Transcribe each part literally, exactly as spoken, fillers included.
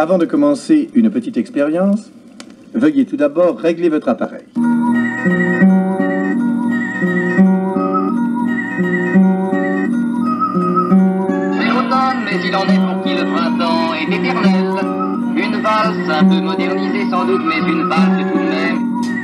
Avant de commencer une petite expérience, veuillez tout d'abord régler votre appareil. C'est l'automne, mais il en est pour qui le printemps est éternel. Une valse un peu modernisée sans doute, mais une valse tout de même.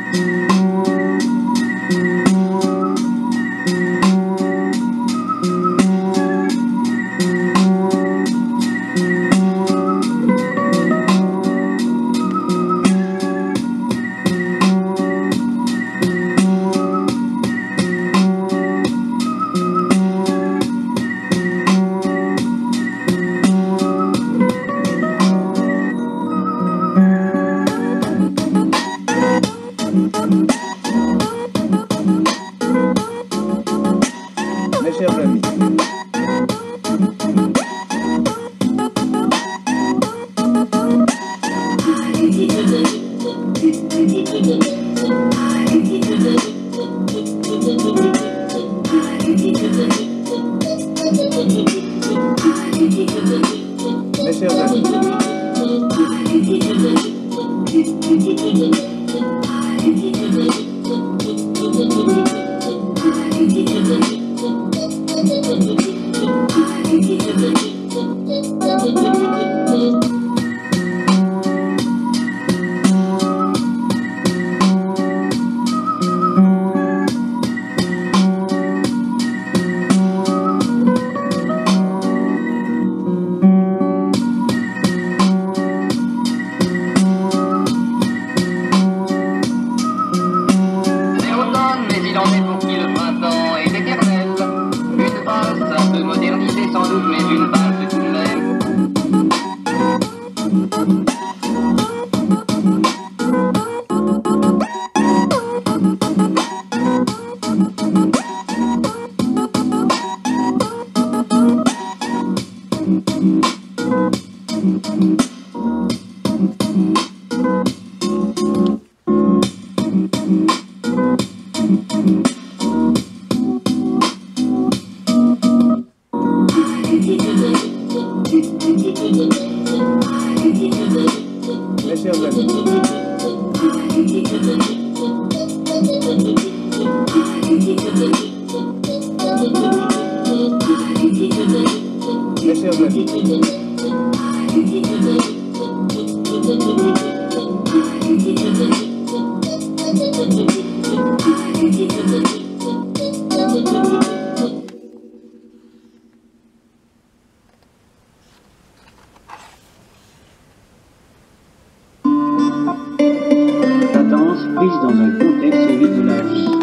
Mes chers amis, mes chers amis, Il en est pour qui le printemps est éternel. Une valse un peu modernisée sans doute, mais une valse tout de même. mes chers amis, mes chers amis, La danse prise dans un contexte celui de la vie.